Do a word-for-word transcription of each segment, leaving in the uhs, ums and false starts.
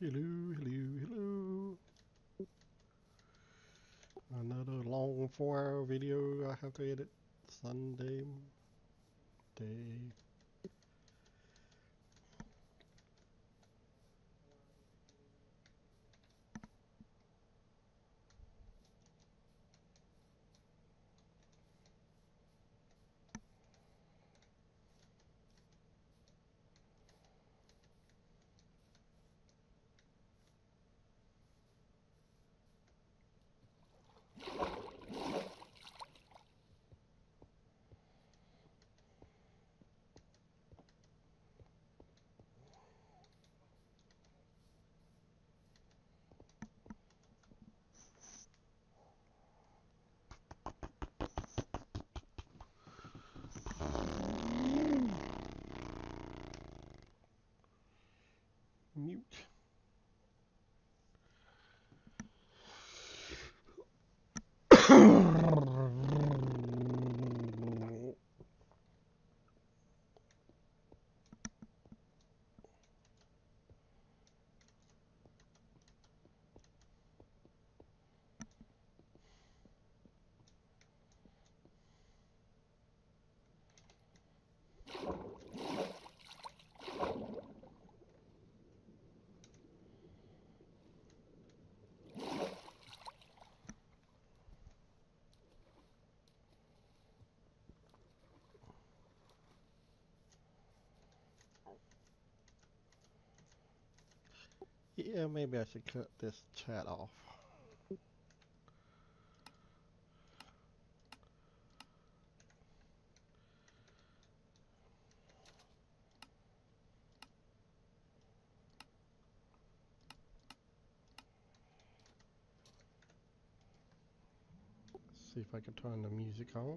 Hello, hello, hello. Another long four hour video I have to edit. Sunday day. Mute. Yeah, maybe I should cut this chat off. See if I can turn the music on.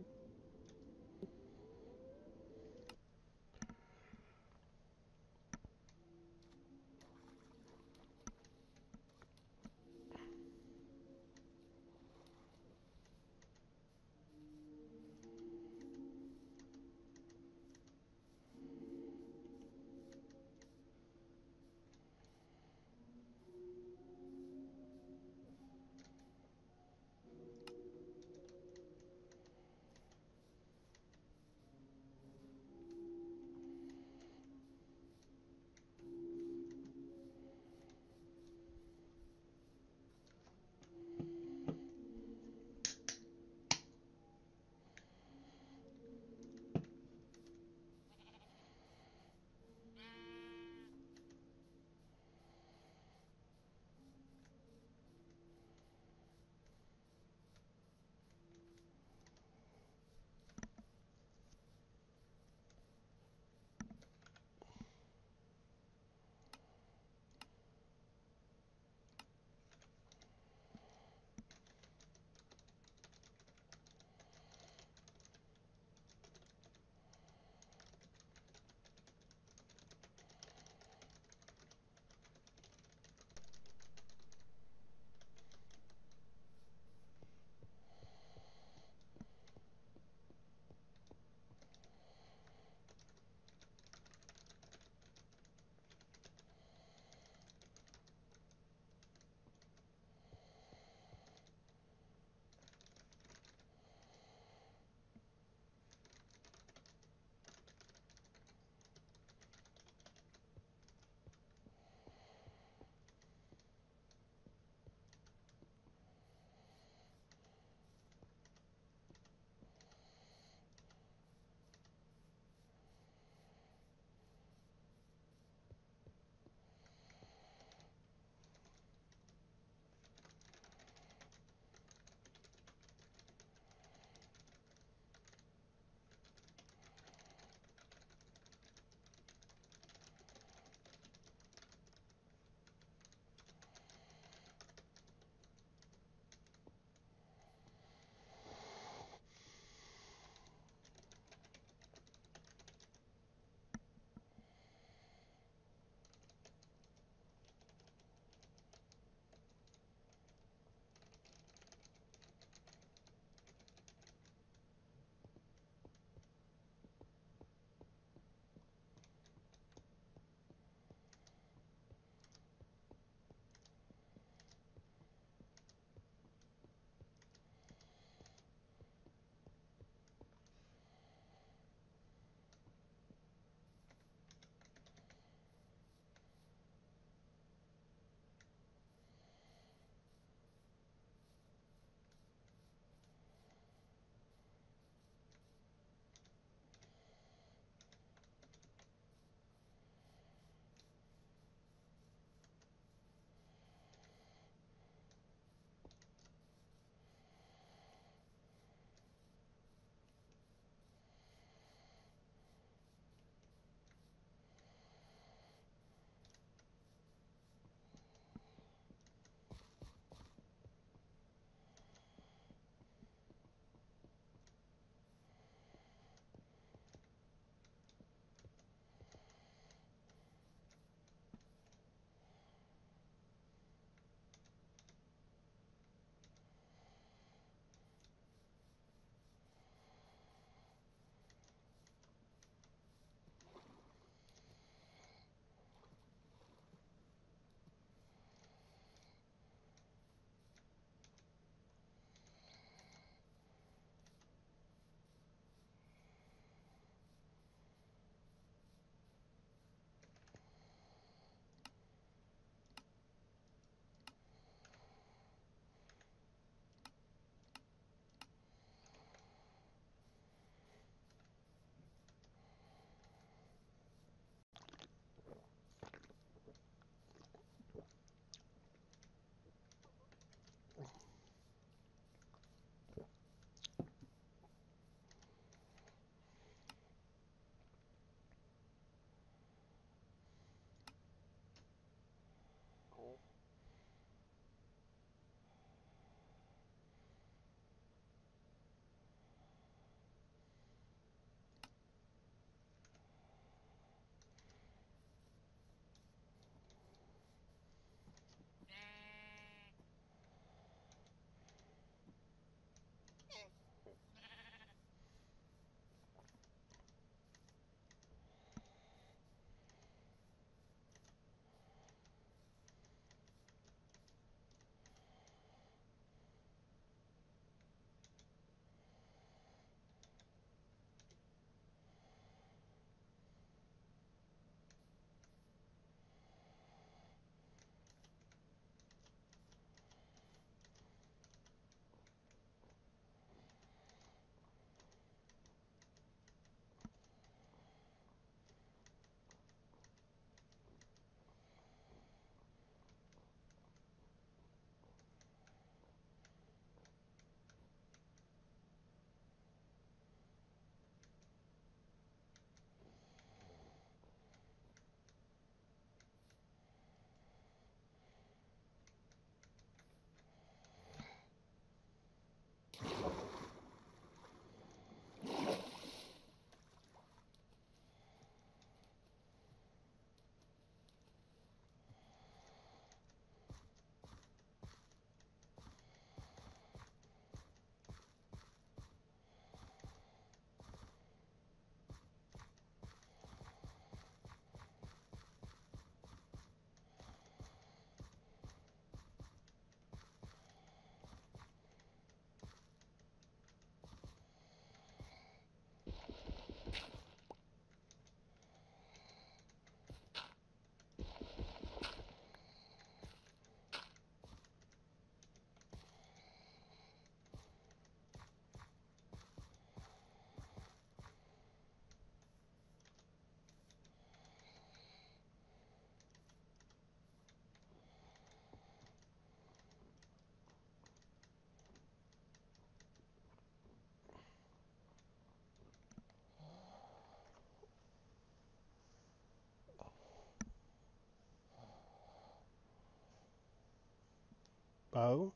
Bo?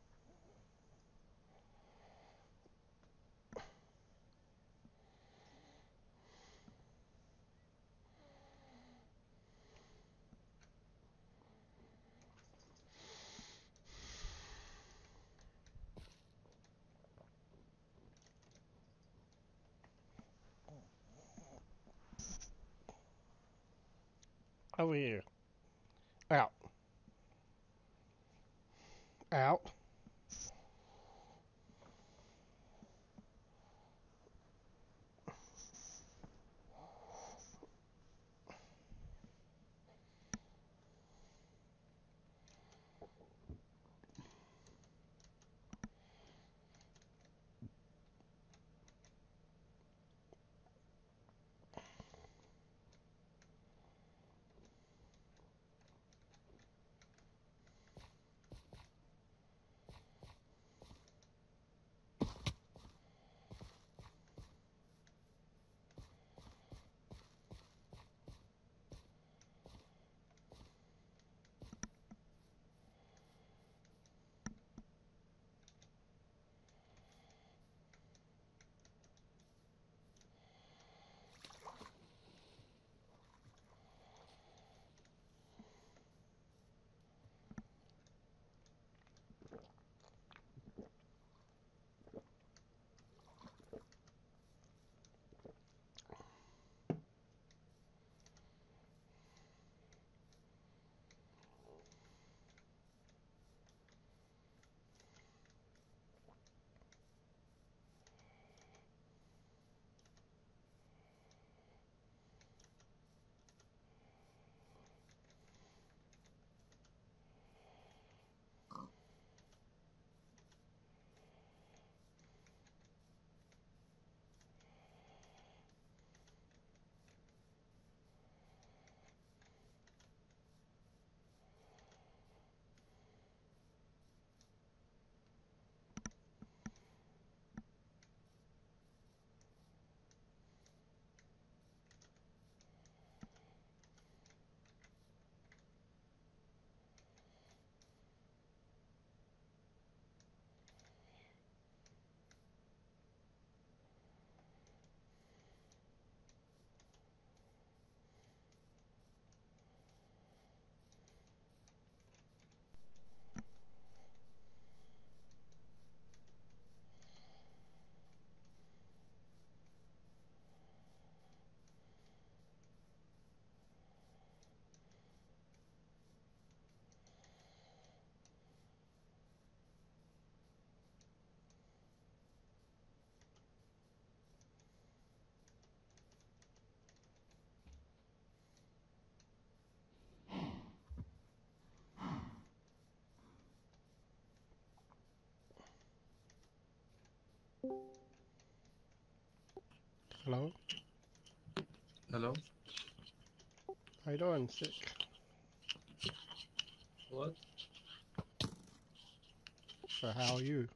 Over here. Out. Out. Hello? Hello? How you doing, Sick? What? So how are you?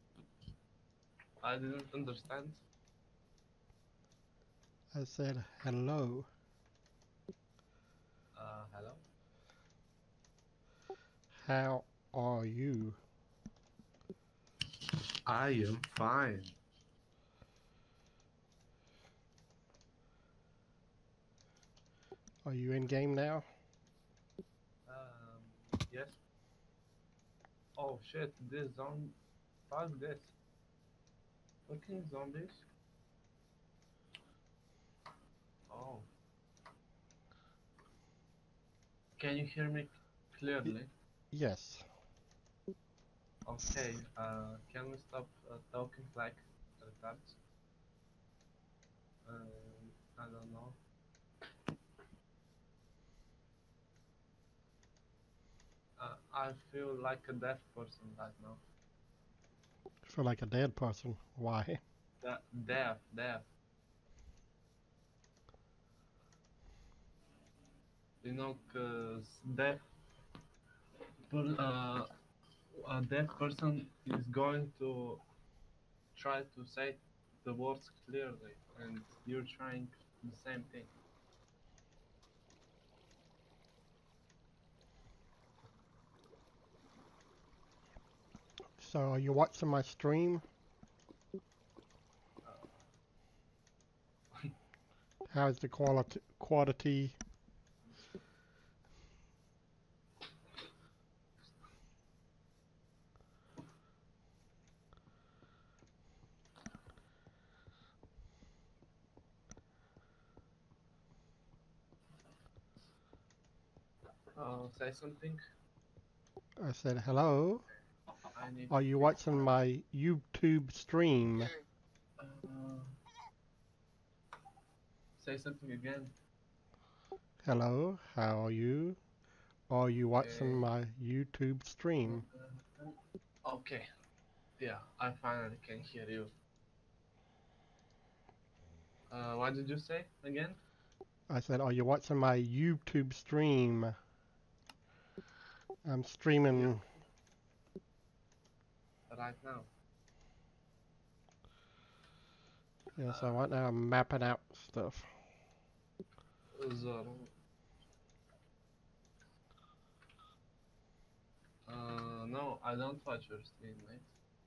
I didn't understand. I said hello. Uh, hello? How are you? I am fine. Are you in game now? Um, yes. Oh shit, this zombie. Fuck this. Fucking zombies. Oh. Can you hear me Y clearly? yes. Okay, uh, can we stop uh, talking like retards? Um, I don't know. Uh, I feel like a deaf person right now. I feel like a dead person. Why? Da deaf, deaf. You know, cause deaf, per uh, a deaf person is going to try to say the words clearly, and you're trying the same thing. So are you watching my stream? How's the quality quality? Uh, say something. I said hello. I need Are to you fix watching my YouTube stream? Uh, say something again. Hello, how are you? Are you watching Uh, my YouTube stream? okay. Yeah, I finally can hear you. Uh, what did you say again? I said, are you watching my YouTube stream? I'm streaming. Right now. Yeah, so right now I'm mapping out stuff. So, uh, no, I don't watch your stream, mate.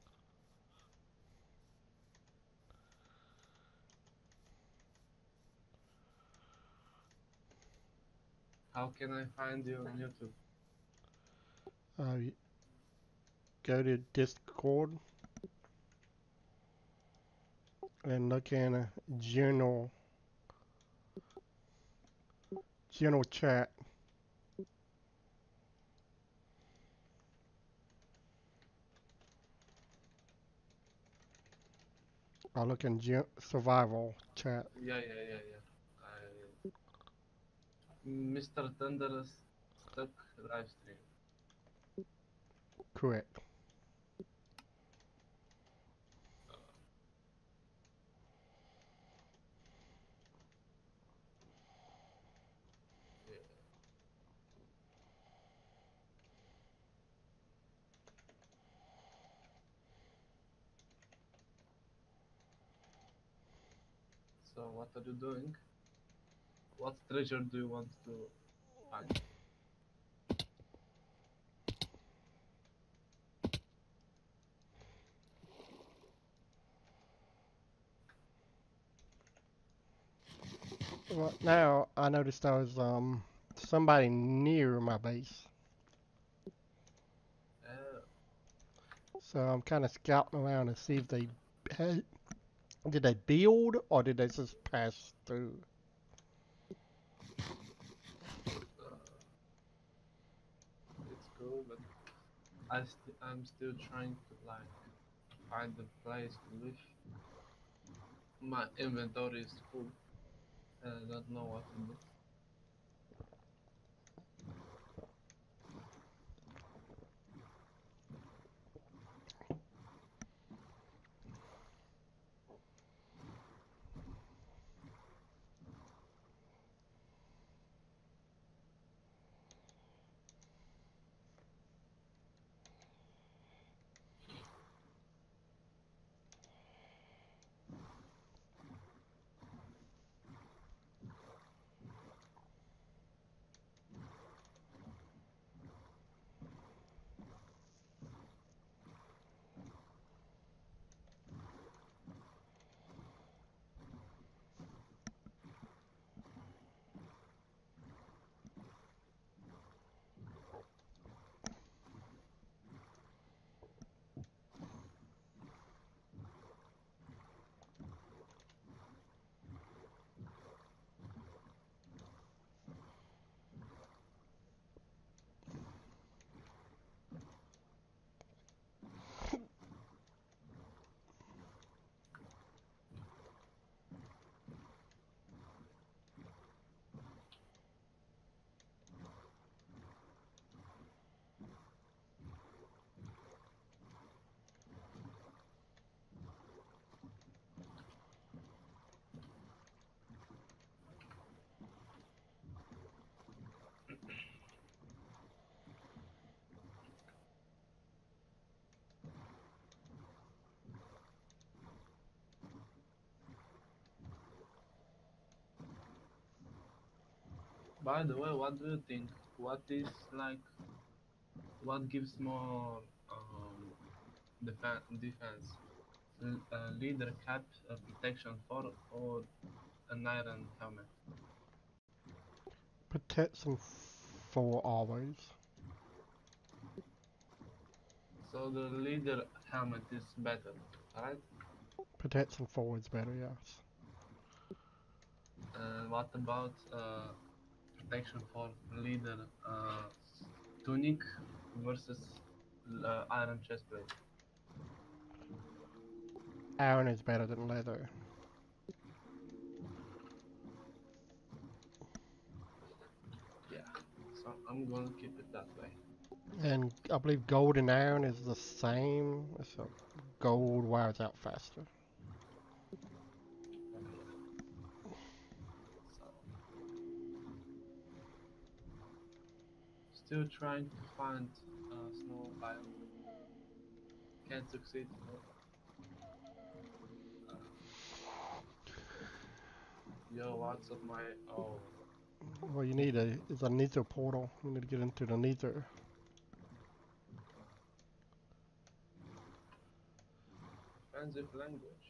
How can I find you on YouTube? Uh, go to Discord and look in a general general chat. I'll look in gen survival chat. Yeah, yeah, yeah, yeah. I, Mister Thunderous stuck live stream. Correct. Yeah. So what are you doing? What treasure do you want to find? Well, now I noticed there was um somebody near my base, Uh, so I'm kind of scouting around to see if they had, did they build or did they just pass through. uh, it's cool, but I st I'm still trying to like find a place to live. My inventory is full, and I don't know what to do. By the way, what do you think? What is like? What gives more um, defen- defense. L- uh, leader cap uh, protection four or an iron helmet. Protection four always. So the leader helmet is better, right? Protection four is better, yes. And what about uh, protection for leader uh, tunic versus uh, iron chestplate? Iron is better than leather. Yeah, so I'm gonna keep it that way. And I believe gold and iron is the same. So gold wears out faster. So still trying to find uh, snow biome. Can't succeed. No. Uh, yo, what's up, my oh? Well, you need a is a nether portal. You need to get into the nether. Offensive language.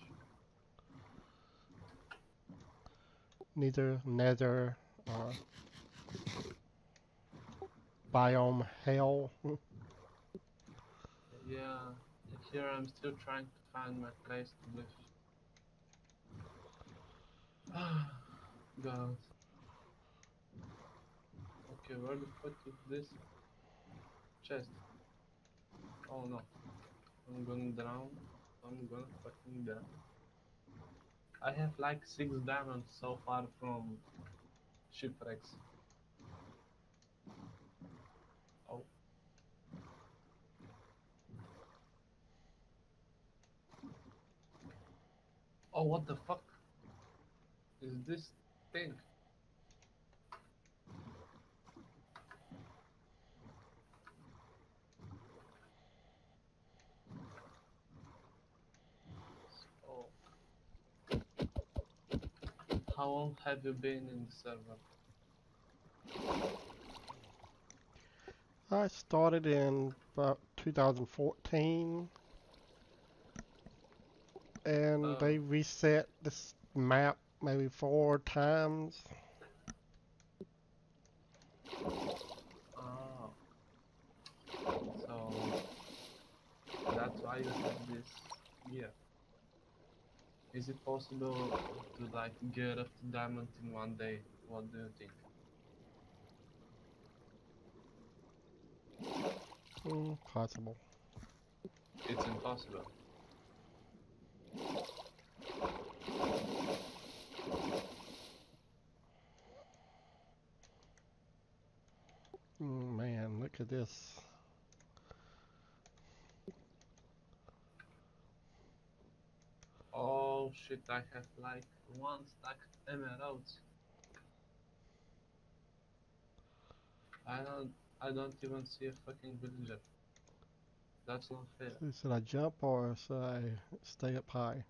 Nether, nether, uh, biome hell. Yeah, here I'm still trying to find my place to live. God. Okay, where the fuck is this chest? Oh no, I'm gonna drown. I'm gonna fucking drown. I have like six diamonds so far from shipwrecks. Oh, oh, what the fuck is this thing? Oh, how long have you been in the server? I started in about two thousand fourteen, and Oh, they reset this map maybe four times. oh, so that's why you have this gear. Is it possible to like get up to diamond in one day? What do you think? Mm, possible. It's impossible. Mm, man, look at this. Oh shit, I have like one stack emeralds. I don't I don't even see a fucking villager. That's not fair. So should I jump or should I stay up high?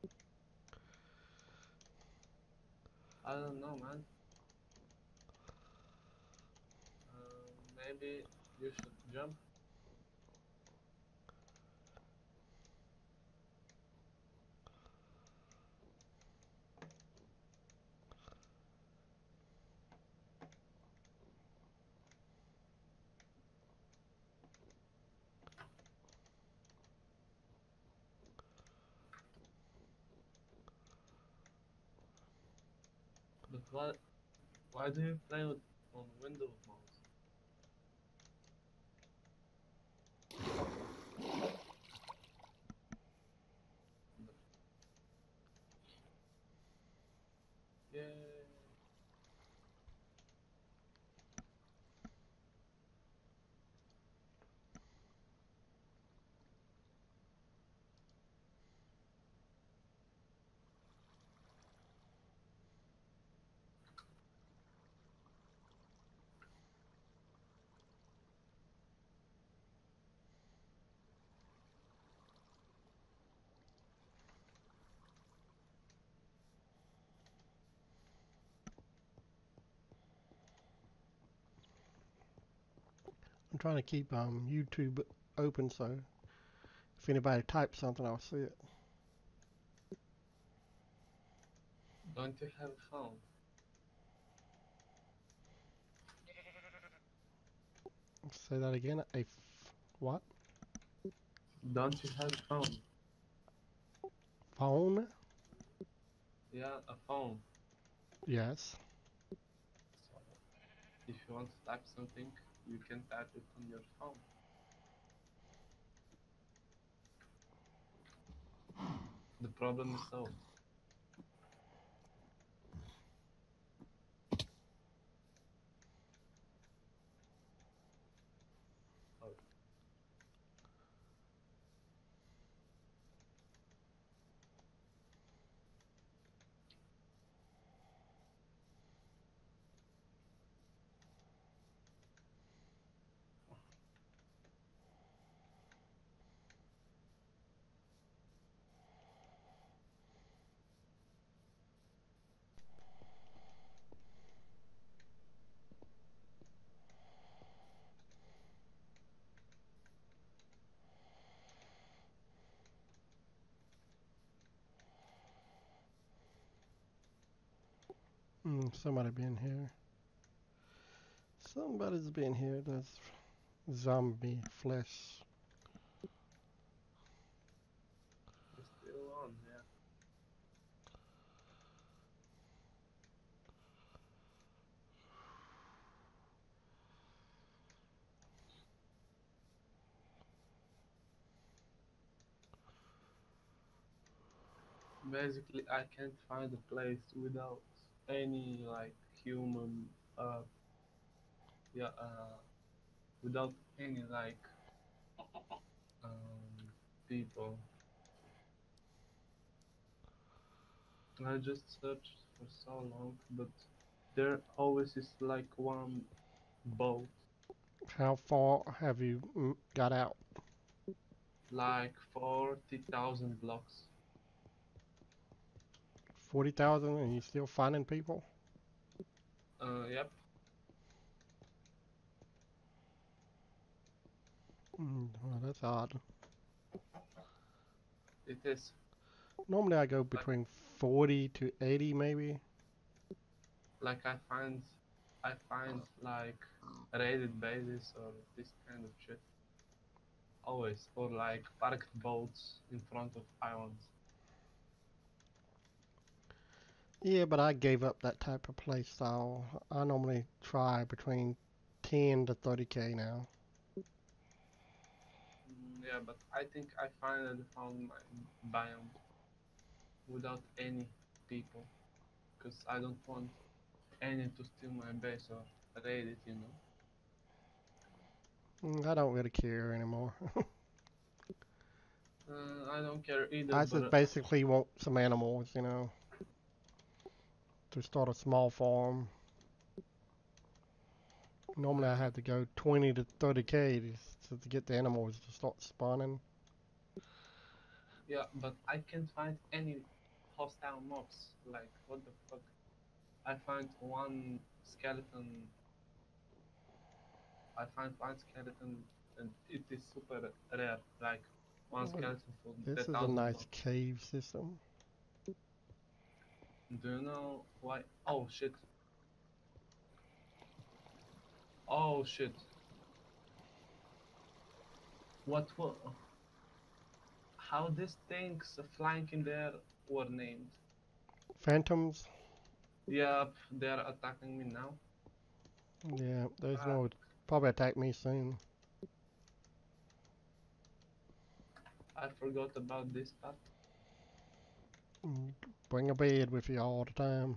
I don't know, man. Uh, maybe you should jump. But why why do you play with on Windows mouse? Yeah. I'm trying to keep um, YouTube open, so If anybody types something, I'll see it. Don't you have a phone? Say that again. A f what? Don't you have a phone? Phone? Yeah, a phone. Yes. So if you want to type something, you can type it on your phone. The problem is solved. Oh, Mm, somebody been here. Somebody's been here. There's zombie flesh. it's still on, yeah. Basically, I can't find a place without any like human, uh, yeah, uh, without any like um, people. I just searched for so long, but there always is like one boat, How far have you mm, got out? like forty thousand blocks. forty thousand and you still finding people? Uh, yep, Mm, well, that's odd. it is. Normally I go Like, between forty to eighty maybe. like I find, I find like raided bases or this kind of shit. Always, or like parked boats in front of islands. Yeah, but I gave up that type of play style. I normally try between ten to thirty K now. Mm, yeah, but I think I finally found my biome without any people, because I don't want any to steal my base or raid it, you know. Mm, I don't really care anymore. Uh, I don't care either, I but just uh, basically want some animals, you know, to start a small farm. Normally I uh, have to go twenty to thirty K to, to get the animals to start spawning. yeah, but I can't find any hostile mobs. Like, what the fuck? I find one skeleton. I find one skeleton, and it is super rare. Like, one Well, skeleton for this ten is a thousand nice blocks. cave system. Do you know why? Oh shit! Oh shit! What? wa- How these things flying in there were named? Phantoms? Yep, they're attacking me now. Yeah, there's Ah, no probably attack me soon. I forgot about this part. Mm, bring a bed with you all the time.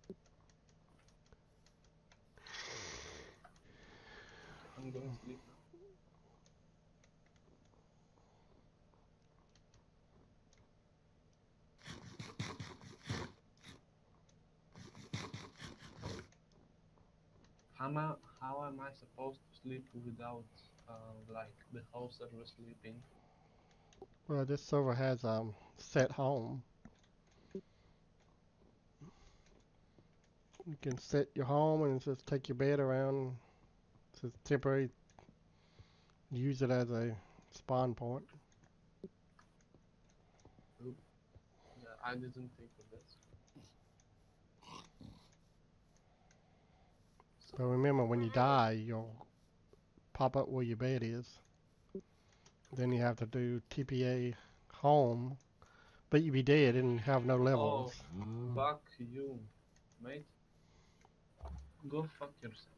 Okay, I'm going to sleep now. How am I, how am I supposed to sleep without uh, like the whole server sleeping? Well, this server has um set home. You can set your home and just take your bed around. It's temporary. Use it as a spawn point. I didn't think of this. But remember, when you die, you'll pop up where your bed is. Then you have to do T P A home, but you'd be dead and have no levels. Oh, fuck you, mate. Go fuck yourself.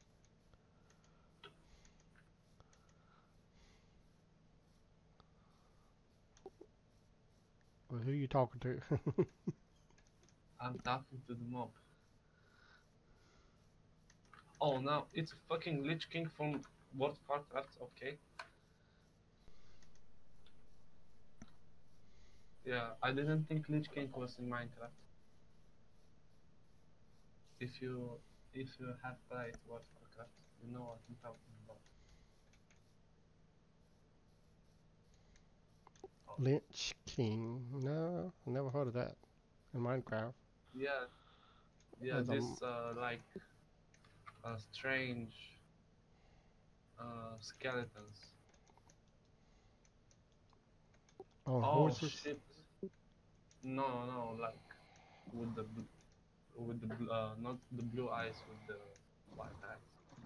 Well, who you talking to? I'm talking to the mob. Oh no, it's fucking Lich King from World of Warcraft, okay? Yeah, I didn't think Lich King was in Minecraft. If you if you have played World of Warcraft, you know what I'm talking about. Lich King. No, I never heard of that in Minecraft. Yeah, yeah, As a, this uh, like uh, strange uh, skeletons. on Oh horses. shit! No, no, like with the bl- with the bl- uh, not the blue eyes, with the white eyes.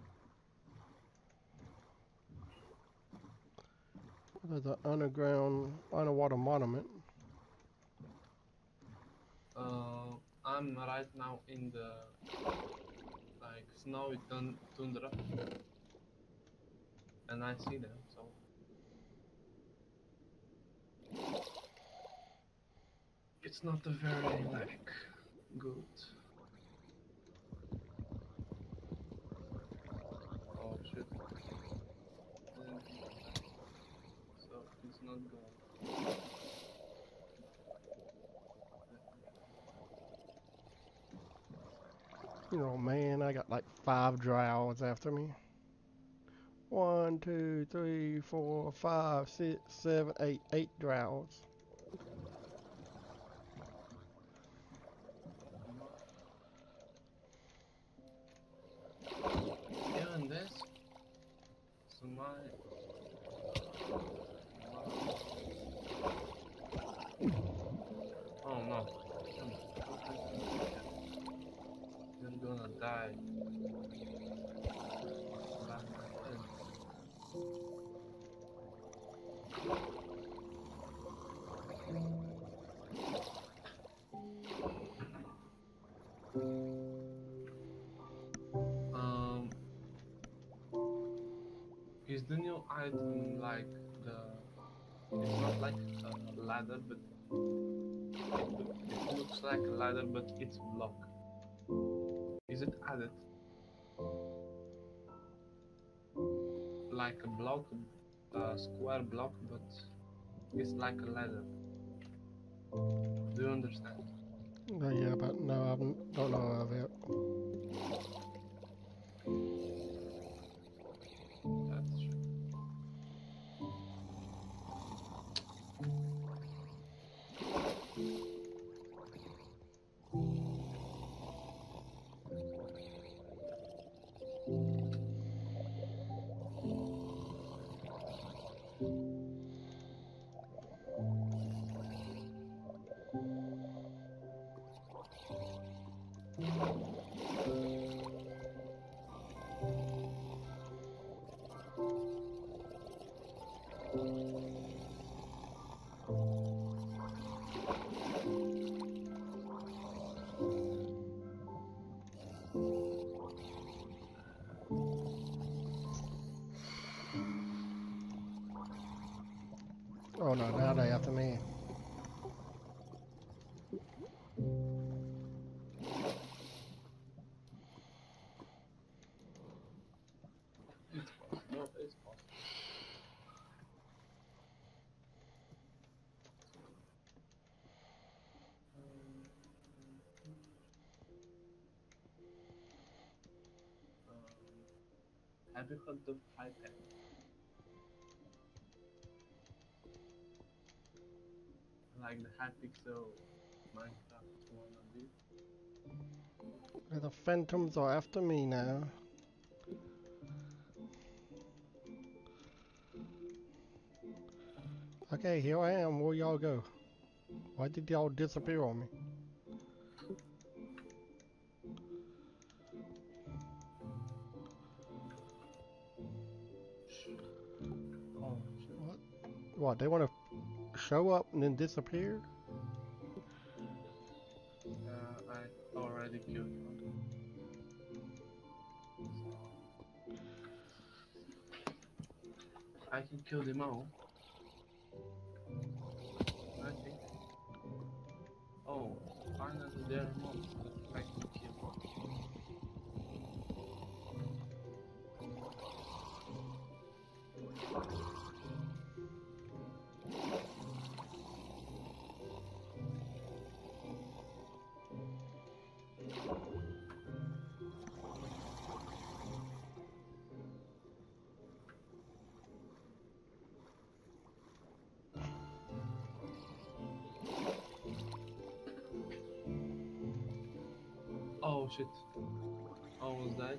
There's an underground underwater monument. Uh, I'm right now in the like snowy tun- tundra, and I see them. So it's not a very like good. Oh shit! Didn't think of that. So it's not going. You know, man, I got like five drowns after me. One, two, three, four, five, six, seven, eight, eight drowns. Even this. So my. Oh no. You're gonna die. By my hand. Um, is the new item like the? It's not like a ladder, but it, look, it looks like a ladder, but it's a block. Is it added? Like a block, a square block, but it's like a ladder. Do you understand? Uh, yeah, but no, I don't know of it. That's true. Oh no, now they after me. It's possible. It's possible. Um, have you heard of Hyper? Like the Hypixel Minecraft wannabe? The phantoms are after me now. Okay, here I am. Where y'all go? Why did y'all disappear on me? Oh shit. What? What, they want to show up and then disappear? Uh, I already killed one. I can kill them all. I think. Oh, finally there are mobs that I can kill. Oh shit. Almost died.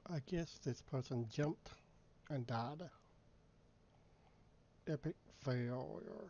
I guess this person jumped and died. Epic failure.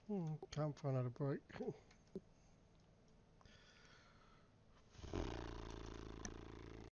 Hmm, time for another break.